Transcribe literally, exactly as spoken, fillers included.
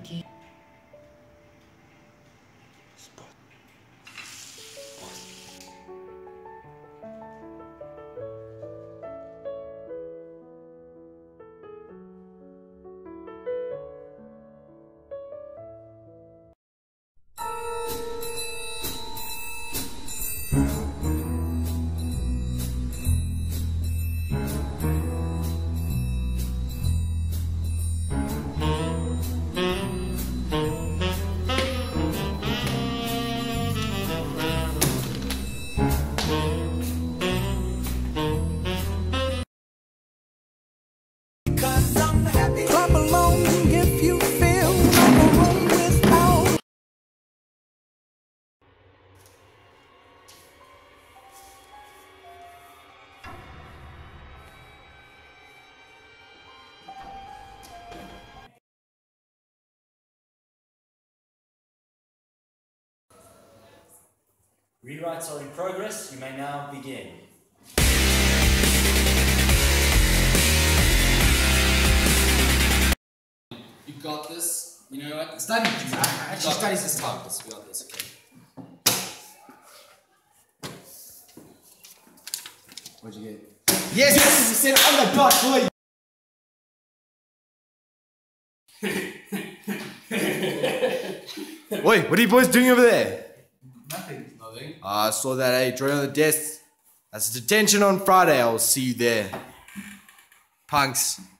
Mikey. Rewrites are in progress. You may now begin. You got this. You know what? Study. Actually, studies this time. Let's be honest. Okay. What'd you get? Yes, yes, you said on the dot, boy. Wait, what are you boys doing over there? Nothing. Nothing. Ah, I saw that, eh? Drawing on the desk. That's detention on Friday. I'll see you there. Punks.